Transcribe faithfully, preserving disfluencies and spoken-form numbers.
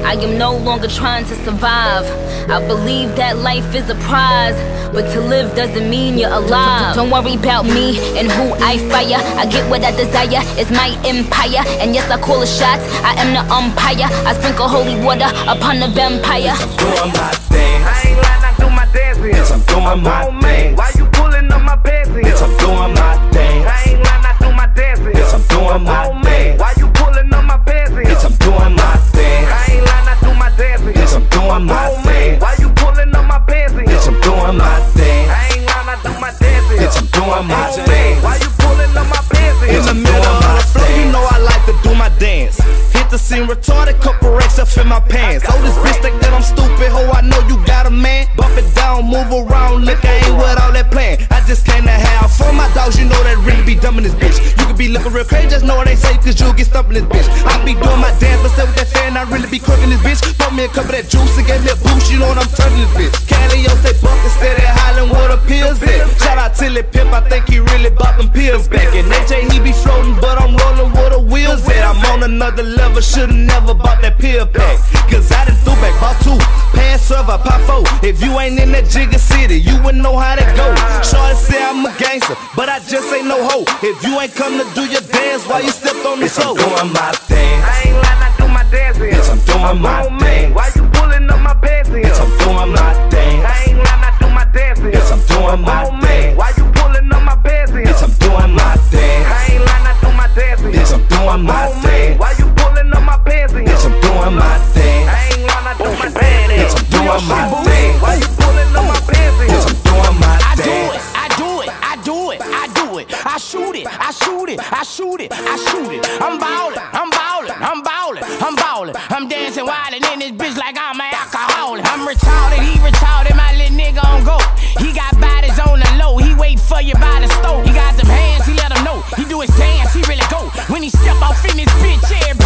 I am no longer trying to survive. I believe that life is a prize, but to live doesn't mean you're alive. Don't worry about me and who I fire. I get what I desire, it's my empire. And yes, I call the shots, I am the umpire. I sprinkle holy water upon the vampire. I'm doing my thing. I ain't lying, I do my dance here. Yes, I'm doing my oh, thing. Why you pulling on my pants here? Yes, I'm doing my thing. I ain't lying, I do my dance here. Yes, I'm doing my oh, thing. Why you pulling on my pants here? Yes, I'm doing my thing. I ain't lying, I do my dance here. Yes, I'm doing my oh, thing. Why you pulling on my pants here? Yes, I'm doing my thing. I ain't lying, I do my dance here. Yes, I'm doing my oh, thing. Why you pulling on my pants here? Yes, In the I'm middle doing of my the flow, you thing. know I like to do my dance. Hit the scene retarded, couple racks up in my pants. Oh, this bitch think that I'm stupid, ho, I know you got a man. Bump it down, move around, look, I ain't with all that plan. I just came to have fun, my dogs, you know that really be dumb in this bitch. You could be looking real crazy, just know what they say, cause you'll get stumped in this bitch. I be doing my dance, but stay with that fan, I really be cooking this bitch. Put me a cup of that juice and gave me a boost, you know what I'm turning this bitch. Calio say buck instead of hollering what the pills at. Shout out to Lil Pimp, I think he really bought them pills back. And A J, he be floating, but I'm rolling with the wheels at. I'm on another level, should've never bought that pill pack. Cause I done threw back, bought two, pass server, pop four. If you ain't in that Jigga City, you wouldn't know how to go. Shorty say I'm a gangster, but I just ain't no hoe. If you ain't come to do your dance, why you stepped on the Yes, I'm floor? doing my thing. I ain't lying, I do my dance here. Yes, I'm doing my oh, thing. Why you pulling on my pants here? Yes, I'm doing my thing. I ain't lying, I do my dance here. Yes, I'm doing my oh, thing. Why you pulling on my pants here? Yes, I'm doing my thing. I ain't lying, I do my dance here. Yes, I'm doing my oh, thing. Why you pulling on my pants here? Yes, I'm doing my thing. I ain't lying, I do my dance here. Yes, I'm doing my oh, thing. Why you pulling on my pants here? Yes, I'm doing my I do thing. it, I do it, I do it, I do it. I shoot it, I shoot it, I shoot it, I shoot it. I'm ballin', I'm ballin', I'm ballin', I'm ballin'. I'm dancing wildin' in this bitch like I'm an alcoholic. I'm retarded, he retarded, my little nigga on go. He got bodies on the low, he wait for you by the stove. He got them hands, he let him know. He do his dance, he really go. When he step off in this bitch, everybody